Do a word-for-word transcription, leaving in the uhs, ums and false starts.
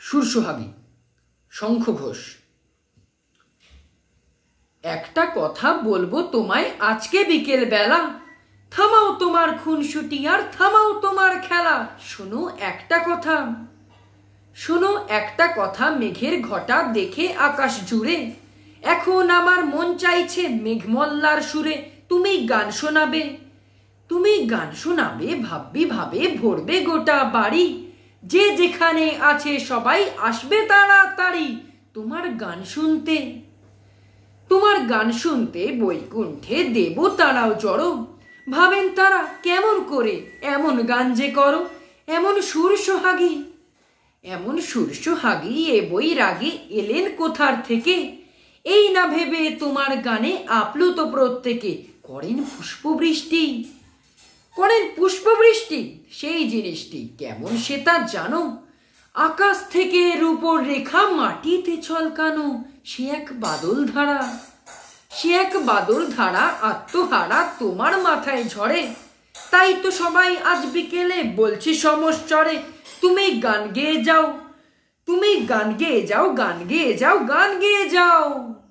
সুরসোহাগী শঙ্খ ঘোষ। একটা কথা বলবো তোমায় আজকে বিকেল বেলা, থামাও তোমার খুনসুটি আর থামাও তোমার খেলা। শোনো একটা কথা, শোনো একটা কথা, মেঘের ঘটা দেখে আকাশ জুড়ে এখন আমার মন চাইছে মেঘমল্লার সুরে তুমি গান শোনাবে, তুমি গান শোনাবে, ভাববি ভাবে ভরবে গোটা বাড়ি, যে যেখানে আছে সবাই আসবে তাড়াতাড়ি তোমার গান শুনতে, তোমার গান শুনতে। বৈকুণ্ঠে দেবতারাও জড়ো, ভাবেন তারা কেমন করে এমন গান যে করো, এমন সুর সোহাগী, এমন সুর সোহাগী এ বই রাগে এলেন কোথার থেকে, এই না ভেবে তোমার গানে আপ্লুত প্রত্যেকে করেন পুষ্পবৃষ্টি, করেন পুষ্পবৃষ্টি। সেই জিনিসটি কেমন সে তা জানো, আকাশ থেকে রূপর রেখা মাটিতে ছলকানো, সে এক বাদল ধারা, সে এক বাদল ধারা আত্মহারা তোমার মাথায় ঝরে। তাই তো সবাই আজ বিকেলে বলছি সমস্বরে, তুমি গান গেয়ে যাও, তুমি গান গেয়ে যাও, গান গেয়ে যাও, গান গেয়ে যাও।